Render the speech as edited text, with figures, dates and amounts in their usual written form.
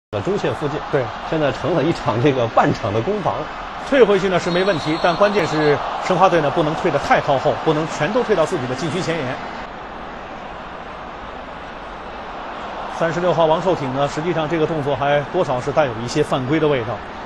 中线附近， 对， 现在成了一场这个半场的攻防。 退回去呢是没问题，但关键是申花队呢不能退得太靠后，不能全都退到自己的禁区前沿。36号王寿挺呢，实际上这个动作还多少是带有一些犯规的味道。